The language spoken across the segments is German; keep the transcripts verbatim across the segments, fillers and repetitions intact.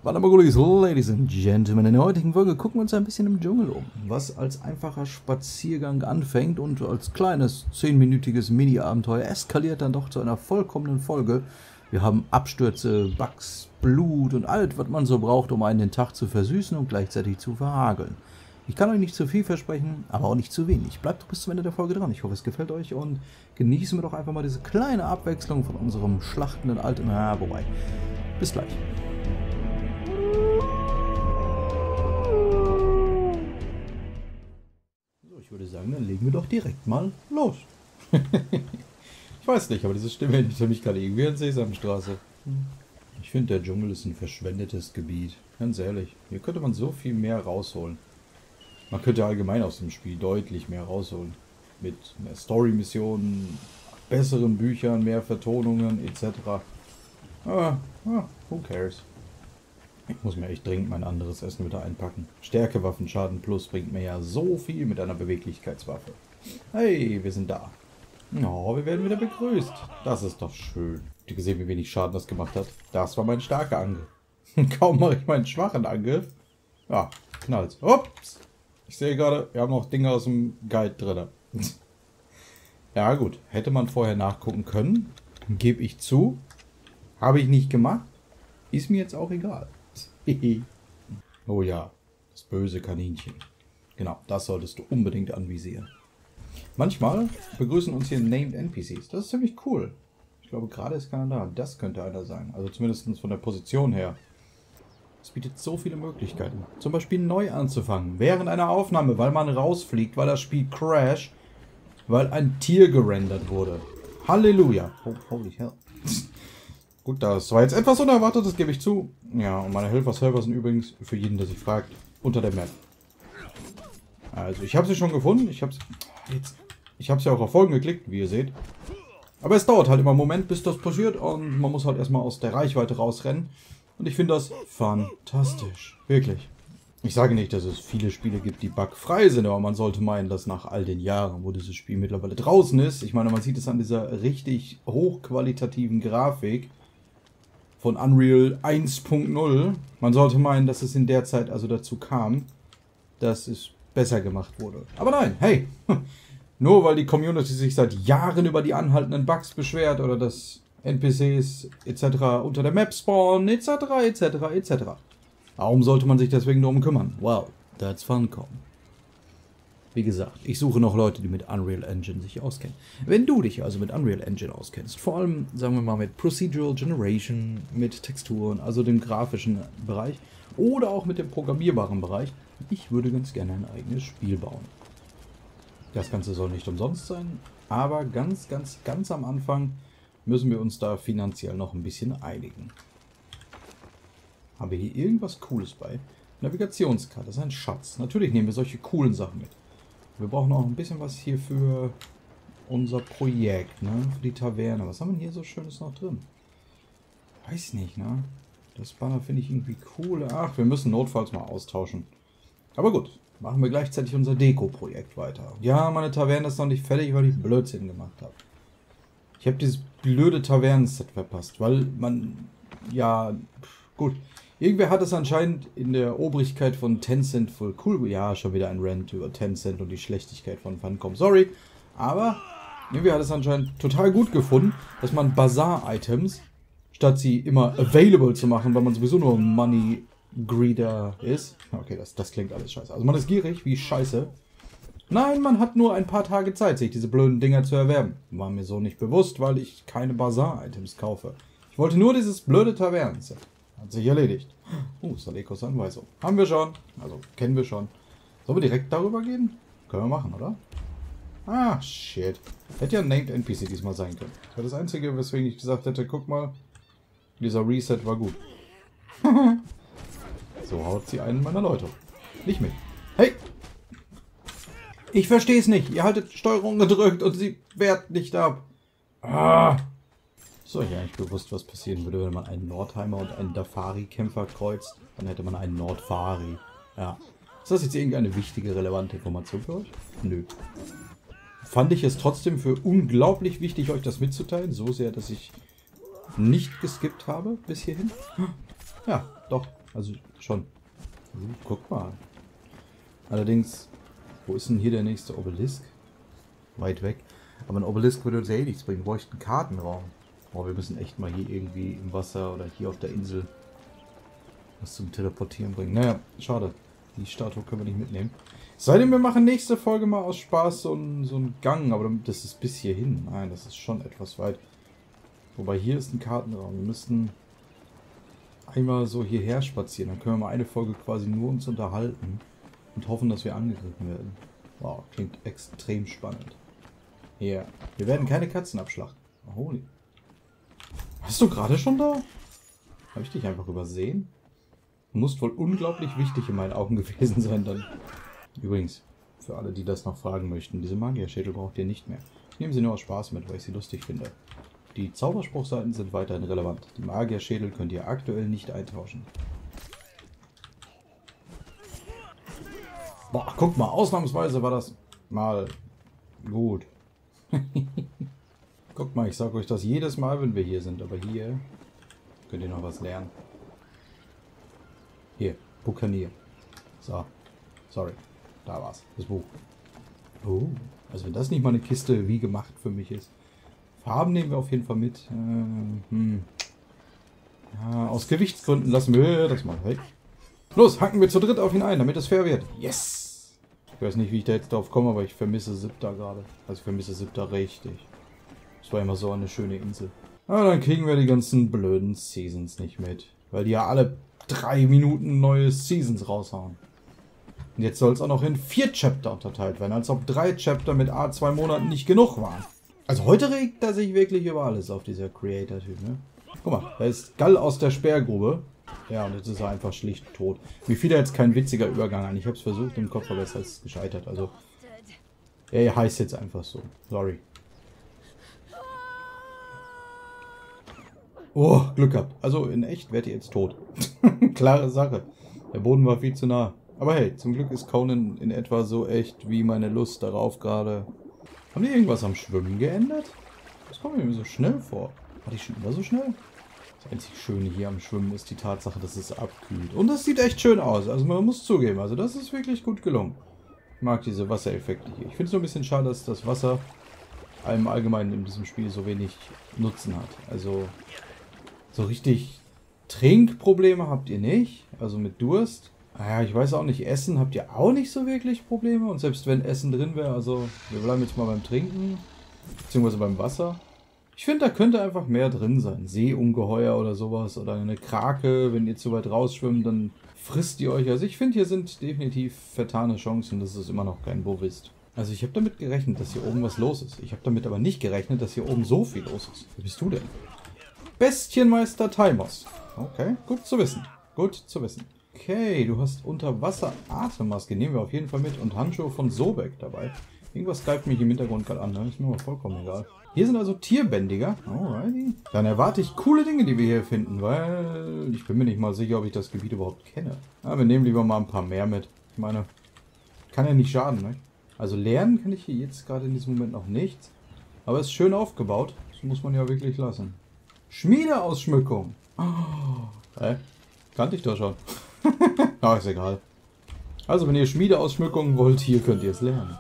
Wanamagulis, Ladies and Gentlemen, in der heutigen Folge gucken wir uns ein bisschen im Dschungel um. Was als einfacher Spaziergang anfängt und als kleines zehnminütiges Mini-Abenteuer eskaliert dann doch zu einer vollkommenen Folge. Wir haben Abstürze, Bugs, Blut und alles, was man so braucht, um einen den Tag zu versüßen und gleichzeitig zu verhageln. Ich kann euch nicht zu viel versprechen, aber auch nicht zu wenig. Bleibt doch bis zum Ende der Folge dran. Ich hoffe, es gefällt euch und genießen wir doch einfach mal diese kleine Abwechslung von unserem schlachtenden alten... Na, wobei. Bis gleich. So, ich würde sagen, dann legen wir doch direkt mal los. Ich weiß nicht, aber diese Stimme erinnert mich gerade irgendwie an Sesamstraße. Ich finde, der Dschungel ist ein verschwendetes Gebiet. Ganz ehrlich, hier könnte man so viel mehr rausholen. Man könnte allgemein aus dem Spiel deutlich mehr rausholen. Mit mehr Story-Missionen, besseren Büchern, mehr Vertonungen et cetera. Aber, ah, who cares? Ich muss mir echt dringend mein anderes Essen wieder einpacken. Stärkewaffen Schaden Plus bringt mir ja so viel mit einer Beweglichkeitswaffe. Hey, wir sind da. Oh, wir werden wieder begrüßt. Das ist doch schön. Habt ihr gesehen, wie wenig Schaden das gemacht hat? Das war mein starker Angriff. Kaum mache ich meinen schwachen Angriff. Ja, knallt. Ups. Ich sehe gerade, wir haben noch Dinge aus dem Guide drin. Ja gut, hätte man vorher nachgucken können. Gebe ich zu. Habe ich nicht gemacht. Ist mir jetzt auch egal. Oh ja, das böse Kaninchen. Genau, das solltest du unbedingt anvisieren. Manchmal begrüßen uns hier Named N P Cs. Das ist ziemlich cool. Ich glaube, gerade ist keiner da. Das könnte einer sein. Also zumindest von der Position her. Es bietet so viele Möglichkeiten. Zum Beispiel neu anzufangen. Während einer Aufnahme, weil man rausfliegt, weil das Spiel crasht, weil ein Tier gerendert wurde. Halleluja. Oh, holy hell. Gut, das war jetzt etwas unerwartet, das gebe ich zu. Ja, und meine Helfer-Server sind übrigens, für jeden, der sich fragt, unter der Map. Also, ich habe sie schon gefunden. Ich habe jetzt, ich habe sie auch auf Folgen geklickt, wie ihr seht. Aber es dauert halt immer einen Moment, bis das passiert. Und man muss halt erstmal aus der Reichweite rausrennen. Und ich finde das fantastisch. Wirklich. Ich sage nicht, dass es viele Spiele gibt, die bugfrei sind, aber man sollte meinen, dass nach all den Jahren, wo dieses Spiel mittlerweile draußen ist, ich meine, man sieht es an dieser richtig hochqualitativen Grafik von Unreal eins Punkt null, man sollte meinen, dass es in der Zeit also dazu kam, dass es besser gemacht wurde. Aber nein, hey, nur weil die Community sich seit Jahren über die anhaltenden Bugs beschwert oder dass N P Cs et cetera unter der Map spawnen, et cetera, et cetera, et cetera. Warum sollte man sich deswegen darum kümmern? Well, that's Funcom. Wie gesagt, ich suche noch Leute, die mit Unreal Engine sich auskennen. Wenn du dich also mit Unreal Engine auskennst, vor allem, sagen wir mal, mit Procedural Generation, mit Texturen, also dem grafischen Bereich, oder auch mit dem programmierbaren Bereich, ich würde ganz gerne ein eigenes Spiel bauen. Das Ganze soll nicht umsonst sein, aber ganz, ganz, ganz am Anfang müssen wir uns da finanziell noch ein bisschen einigen. Haben wir hier irgendwas Cooles bei? Navigationskarte, das ist ein Schatz. Natürlich nehmen wir solche coolen Sachen mit. Wir brauchen auch ein bisschen was hier für unser Projekt, ne? Für die Taverne. Was haben wir hier so Schönes noch drin? Weiß nicht, ne? Das Banner finde ich irgendwie cool. Ach, wir müssen notfalls mal austauschen. Aber gut, machen wir gleichzeitig unser Deko-Projekt weiter. Ja, meine Taverne ist noch nicht fertig, weil ich Blödsinn gemacht habe. Ich habe dieses blöde Tavernen-Set verpasst, weil man, ja, gut. Irgendwer hat es anscheinend in der Obrigkeit von Tencent voll cool. Ja, schon wieder ein Rant über Tencent und die Schlechtigkeit von Funcom. Sorry. Aber irgendwie hat es anscheinend total gut gefunden, dass man Bazaar-Items, statt sie immer available zu machen, weil man sowieso nur Money Greeder ist. Okay, das, das klingt alles scheiße. Also man ist gierig wie Scheiße. Nein, man hat nur ein paar Tage Zeit, sich diese blöden Dinger zu erwerben. War mir so nicht bewusst, weil ich keine Bazaar-Items kaufe. Ich wollte nur dieses blöde Tavernen-Set. Hat sich erledigt. Uh, Salekos Anweisung. Haben wir schon. Also, kennen wir schon. Sollen wir direkt darüber gehen? Können wir machen, oder? Ah, shit. Hätte ja ein Named N P C diesmal sein können. Das war das Einzige, weswegen ich gesagt hätte, guck mal, dieser Reset war gut. So haut sie einen meiner Leute. Nicht mit. Hey! Ich verstehe es nicht. Ihr haltet Steuerung gedrückt und sie wehrt nicht ab. Ah! Ist euch eigentlich bewusst, was passieren würde, wenn man einen Nordheimer und einen Dafari-Kämpfer kreuzt? Dann hätte man einen Nordfari. Ja. Ist das jetzt irgendeine wichtige, relevante Information für euch? Nö. Fand ich es trotzdem für unglaublich wichtig, euch das mitzuteilen. So sehr, dass ich nicht geskippt habe bis hierhin. Ja, doch. Also schon. Uh, guck mal. Allerdings, wo ist denn hier der nächste Obelisk? Weit weg. Aber ein Obelisk würde uns ja eh nichts bringen. Wir bräuchten einen Kartenraum. Oh, wir müssen echt mal hier irgendwie im Wasser oder hier auf der Insel was zum Teleportieren bringen. Naja, schade. Die Statue können wir nicht mitnehmen. Seitdem wir machen nächste Folge mal aus Spaß so einen so einen Gang, aber das ist bis hierhin. Nein, das ist schon etwas weit. Wobei hier ist ein Kartenraum. Wir müssten einmal so hierher spazieren. Dann können wir mal eine Folge quasi nur uns unterhalten und hoffen, dass wir angegriffen werden. Wow, klingt extrem spannend. Ja, yeah. Wir werden keine Katzen abschlachten. Holy. Warst du gerade schon da? Habe ich dich einfach übersehen? Du musst wohl unglaublich wichtig in meinen Augen gewesen sein dann. Übrigens, für alle, die das noch fragen möchten, diese Magierschädel braucht ihr nicht mehr. Ich nehme sie nur aus Spaß mit, weil ich sie lustig finde. Die Zauberspruchseiten sind weiterhin relevant. Die Magierschädel könnt ihr aktuell nicht eintauschen. Boah, guck mal, ausnahmsweise war das mal gut. Guck mal, ich sage euch das jedes Mal, wenn wir hier sind, aber hier könnt ihr noch was lernen. Hier, Bukanier. So, sorry, da war's, das Buch. Oh, also wenn das nicht mal eine Kiste wie gemacht für mich ist. Farben nehmen wir auf jeden Fall mit. Ähm, hm. Ja, aus Gewichtsgründen lassen wir das mal weg. Los, hacken wir zu dritt auf ihn ein, damit es fair wird. Yes! Ich weiß nicht, wie ich da jetzt drauf komme, aber ich vermisse Sipta gerade. Also ich vermisse Sipta richtig. Das war immer so eine schöne Insel. Aber dann kriegen wir die ganzen blöden Seasons nicht mit. Weil die ja alle drei Minuten neue Seasons raushauen. Und jetzt soll es auch noch in vier Chapter unterteilt werden. Als ob drei Chapter mit A zwei Monaten nicht genug waren. Also heute regt er sich wirklich über alles auf, dieser Creator-Typ, ne? Guck mal, da ist Gall aus der Sperrgrube. Ja, und jetzt ist er einfach schlicht tot. Mir fiel da jetzt kein witziger Übergang an. Ich habe es versucht im Kopf, aber es ist gescheitert. Also, er heißt jetzt einfach so. Sorry. Oh, Glück gehabt. Also in echt werdet ihr jetzt tot. Klare Sache. Der Boden war viel zu nah. Aber hey, zum Glück ist Conan in etwa so echt wie meine Lust darauf gerade. Haben die irgendwas am Schwimmen geändert? Das kommt mir so schnell vor. War die schon immer so schnell? Das einzig Schöne hier am Schwimmen ist die Tatsache, dass es abkühlt. Und das sieht echt schön aus. Also man muss zugeben, also das ist wirklich gut gelungen. Ich mag diese Wassereffekte hier. Ich finde es nur ein bisschen schade, dass das Wasser im Allgemeinen in diesem Spiel so wenig Nutzen hat. Also so richtig Trinkprobleme habt ihr nicht. Also mit Durst. Naja, ich weiß auch nicht, Essen habt ihr auch nicht so wirklich Probleme. Und selbst wenn Essen drin wäre, also wir bleiben jetzt mal beim Trinken. Beziehungsweise beim Wasser. Ich finde, da könnte einfach mehr drin sein. Seeungeheuer oder sowas. Oder eine Krake, wenn ihr zu weit rausschwimmt, dann frisst ihr euch. Also ich finde, hier sind definitiv vertane Chancen, dass es immer noch kein Bo ist. Also ich habe damit gerechnet, dass hier oben was los ist. Ich habe damit aber nicht gerechnet, dass hier oben so viel los ist. Wer bist du denn? Bestienmeister Taimos. Okay, gut zu wissen. Gut zu wissen. Okay, du hast Unterwasser-Atemmaske. Nehmen wir auf jeden Fall mit. Und Handschuhe von Sobek dabei. Irgendwas greift mich im Hintergrund gerade an. Ne? Ist mir aber vollkommen egal. Hier sind also Tierbändiger. Alrighty. Dann erwarte ich coole Dinge, die wir hier finden, weil ich bin mir nicht mal sicher, ob ich das Gebiet überhaupt kenne. Ja, wir nehmen lieber mal ein paar mehr mit. Ich meine, kann ja nicht schaden, ne? Also lernen kann ich hier jetzt gerade in diesem Moment noch nichts. Aber es ist schön aufgebaut. Das muss man ja wirklich lassen. Schmiedeausschmückung. Oh, hä? Kannte ich doch schon. Ach, ist egal. Also, wenn ihr Schmiedeausschmückungen wollt, hier könnt ihr es lernen.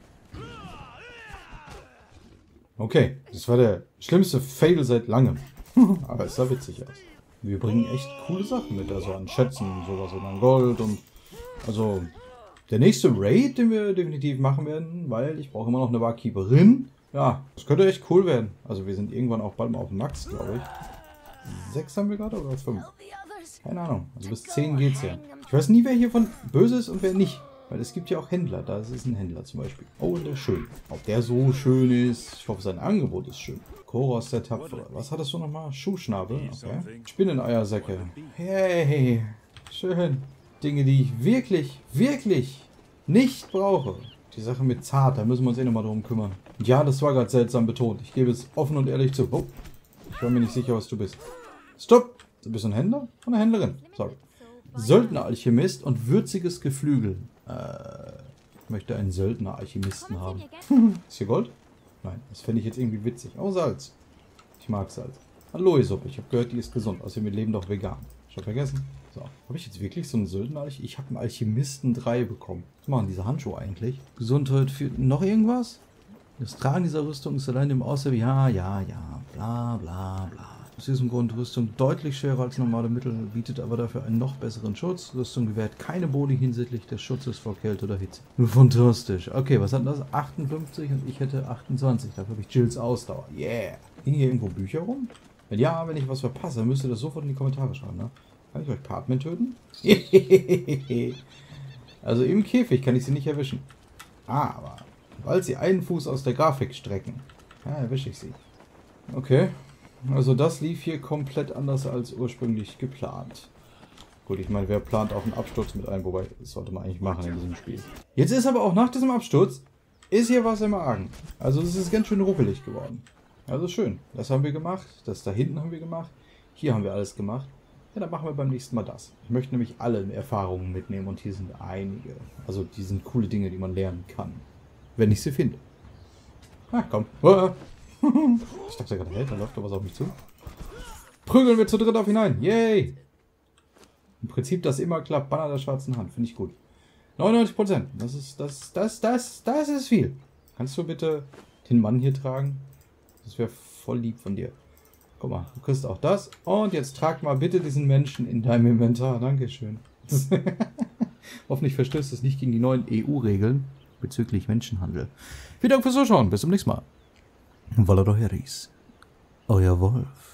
Okay, das war der schlimmste Fail seit langem. Aber es sah witzig aus. Wir bringen echt coole Sachen mit, also an Schätzen und sowas und an Gold und also der nächste Raid, den wir definitiv machen werden, weil ich brauche immer noch eine Barkeeperin. Ja, das könnte echt cool werden. Also wir sind irgendwann auch bald mal auf Max, glaube ich. Sechs haben wir gerade oder fünf? Keine Ahnung. Also bis zehn geht's ja. Ich weiß nie, wer hiervon böse ist und wer nicht. Weil es gibt ja auch Händler. Da ist ein Händler zum Beispiel. Oh, und der ist schön. Ob der so schön ist? Ich hoffe, sein Angebot ist schön. Koros der Tapfere. Was hattest du nochmal? Schuhschnabel. Okay. Spinneneiersäcke. Hey, schön. Dinge, die ich wirklich, wirklich nicht brauche. Die Sache mit zart, da müssen wir uns eh nochmal drum kümmern. Und ja, das war gerade seltsam betont. Ich gebe es offen und ehrlich zu. Oh, ich war mir nicht sicher, was du bist. Stopp! Du bist ein Händler? Eine Händlerin. Sorry. Söldner-Alchemist und würziges Geflügel. Äh, ich möchte einen Söldner-Alchemisten haben. Ist hier Gold? Nein, das fände ich jetzt irgendwie witzig. Oh, Salz. Ich mag Salz. Aloe-Suppe. Ich habe gehört, die ist gesund. Außerdem wir leben doch vegan. Schon vergessen? So, habe ich jetzt wirklich so einen Söldner? Ich habe einen Alchemisten drei bekommen. Was machen diese Handschuhe eigentlich? Gesundheit für noch irgendwas? Das Tragen dieser Rüstung ist allein im Aussehen. Ja, ja, ja, bla bla bla. Aus diesem Grund Rüstung deutlich schwerer als normale Mittel, bietet aber dafür einen noch besseren Schutz. Rüstung gewährt keine Boni hinsichtlich des Schutzes vor Kälte oder Hitze. Fantastisch. Okay, was hat das? achtundfünfzig und ich hätte achtundzwanzig. Dafür habe ich Jills Ausdauer. Yeah. Hingen hier irgendwo Bücher rum? Wenn ja, wenn ich was verpasse, dann müsst ihr das sofort in die Kommentare schreiben, ne? Kann ich euch Partment töten? Also im Käfig kann ich sie nicht erwischen. Aber weil sie einen Fuß aus der Grafik strecken, ja, erwische ich sie. Okay. Also das lief hier komplett anders als ursprünglich geplant. Gut, ich meine, wer plant auch einen Absturz mit ein, wobei, das sollte man eigentlich machen in diesem Spiel. Jetzt ist aber auch nach diesem Absturz, ist hier was im Argen. Also es ist ganz schön ruckelig geworden. Also schön, das haben wir gemacht, das da hinten haben wir gemacht, hier haben wir alles gemacht. Ja, dann machen wir beim nächsten Mal das. Ich möchte nämlich alle Erfahrungen mitnehmen und hier sind einige. Also die sind coole Dinge, die man lernen kann. Wenn ich sie finde. Ah, komm. Ich dachte gerade, hey, da läuft doch was auf mich zu. Prügeln wir zu dritt auf hinein. Yay! Im Prinzip, das immer klappt. Banner der schwarzen Hand. Finde ich gut. neunundneunzig Prozent. Das ist, das, das, das, das ist viel. Kannst du bitte den Mann hier tragen? Das wäre voll lieb von dir. Guck mal, du kriegst auch das. Und jetzt trag mal bitte diesen Menschen in deinem Inventar. Dankeschön. Hoffentlich verstößt es nicht gegen die neuen E U-Regeln bezüglich Menschenhandel. Vielen Dank fürs Zuschauen. Bis zum nächsten Mal. Valadoheris. Euer Wolf.